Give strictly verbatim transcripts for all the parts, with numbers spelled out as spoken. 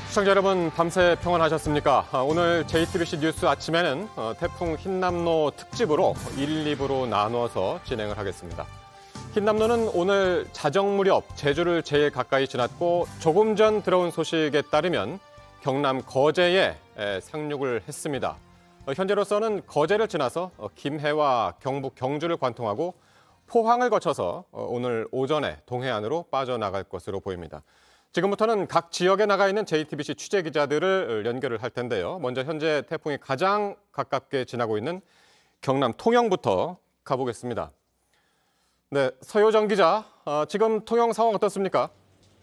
시청자 여러분, 밤새 평안하셨습니까? 오늘 제이티비씨 뉴스 아침에는 태풍 흰남노 특집으로 일, 이 부로 나누어서 진행을 하겠습니다. 흰남노는 오늘 자정 무렵 제주를 제일 가까이 지났고 조금 전 들어온 소식에 따르면 경남 거제에 상륙을 했습니다. 현재로서는 거제를 지나서 김해와 경북 경주를 관통하고 포항을 거쳐서 오늘 오전에 동해안으로 빠져나갈 것으로 보입니다. 지금부터는 각 지역에 나가 있는 제이티비씨 취재 기자들을 연결을 할 텐데요. 먼저 현재 태풍이 가장 가깝게 지나고 있는 경남 통영부터 가보겠습니다. 네, 서효정 기자, 어, 지금 통영 상황 어떻습니까?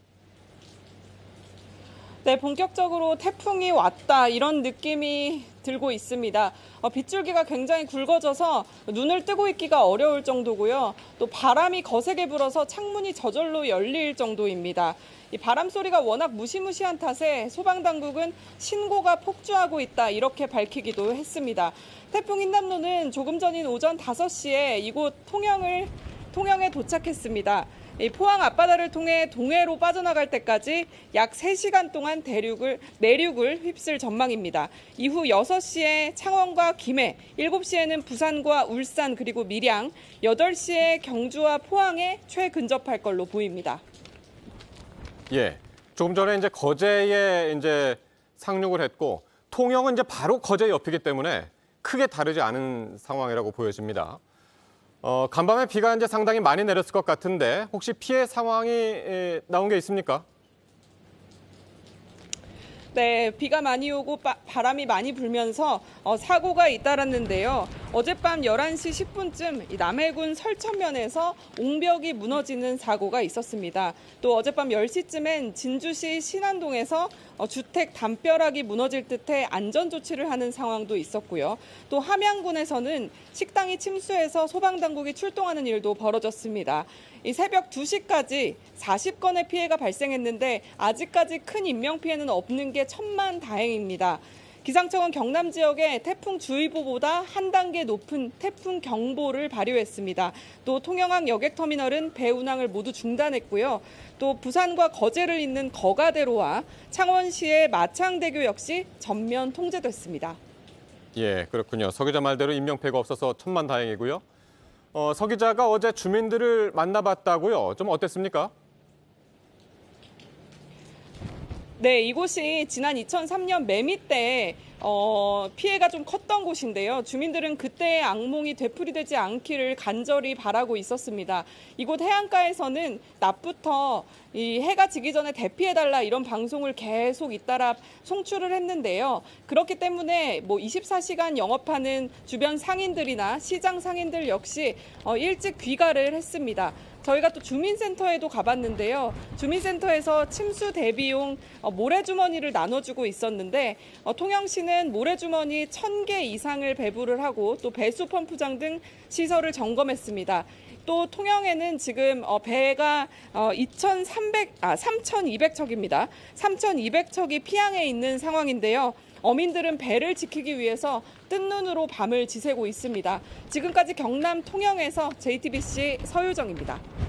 네, 본격적으로 태풍이 왔다 이런 느낌이 들고 있습니다. 어, 빗줄기가 굉장히 굵어져서 눈을 뜨고 있기가 어려울 정도고요. 또 바람이 거세게 불어서 창문이 저절로 열릴 정도입니다. 이 바람 소리가 워낙 무시무시한 탓에 소방당국은 신고가 폭주하고 있다 이렇게 밝히기도 했습니다. 태풍 흰남노는 조금 전인 오전 다섯 시에 이곳 통영을 통영에 도착했습니다. 이 포항 앞바다를 통해 동해로 빠져나갈 때까지 약 세 시간 동안 대륙을, 내륙을 휩쓸 전망입니다. 이후 여섯 시에 창원과 김해, 일곱 시에는 부산과 울산 그리고 밀양, 여덟 시에 경주와 포항에 최근접할 걸로 보입니다. 예, 조금 전에 이제 거제에 이제 상륙을 했고 통영은 이제 바로 거제 옆이기 때문에 크게 다르지 않은 상황이라고 보여집니다. 어, 간밤에 비가 이제 상당히 많이 내렸을 것 같은데 혹시 피해 상황이 에, 나온 게 있습니까? 네, 비가 많이 오고 바, 바람이 많이 불면서 어, 사고가 잇따랐는데요. 어젯밤 열한 시 십 분쯤 이 남해군 설천면에서 옹벽이 무너지는 사고가 있었습니다. 또 어젯밤 열 시쯤엔 진주시 신안동에서 어, 주택 담벼락이 무너질 듯해 안전조치를 하는 상황도 있었고요. 또 함양군에서는 식당이 침수해서 소방당국이 출동하는 일도 벌어졌습니다. 이 새벽 두 시까지 사십 건의 피해가 발생했는데 아직까지 큰 인명피해는 없는 게 천만다행입니다. 기상청은 경남 지역에 태풍주의보보다 한 단계 높은 태풍경보를 발효했습니다. 또 통영항 여객터미널은 배 운항을 모두 중단했고요. 또 부산과 거제를 잇는 거가대로와 창원시의 마창대교 역시 전면 통제됐습니다. 예, 그렇군요. 서 기자 말대로 인명피해가 없어서 천만다행이고요. 어, 서 기자가 어제 주민들을 만나봤다고요. 좀 어땠습니까? 네, 이곳이 지난 이천삼 년 매미 때 어, 피해가 좀 컸던 곳인데요. 주민들은 그때의 악몽이 되풀이되지 않기를 간절히 바라고 있었습니다. 이곳 해안가에서는 낮부터 이 해가 지기 전에 대피해달라 이런 방송을 계속 잇따라 송출을 했는데요. 그렇기 때문에 뭐 이십사 시간 영업하는 주변 상인들이나 시장 상인들 역시 어, 일찍 귀가를 했습니다. 저희가 또 주민센터에도 가봤는데요. 주민센터에서 침수 대비용 모래주머니를 나눠주고 있었는데 통영시는 모래주머니 천 개 이상을 배부를 하고 또 배수 펌프장 등 시설을 점검했습니다. 또 통영에는 지금 배가 이천삼백, 아, 삼천이백 척입니다. 삼천이백 척이 피항에 있는 상황인데요. 어민들은 배를 지키기 위해서 뜬 눈으로 밤을 지새고 있습니다. 지금까지 경남 통영에서 제이티비씨 서효정입니다.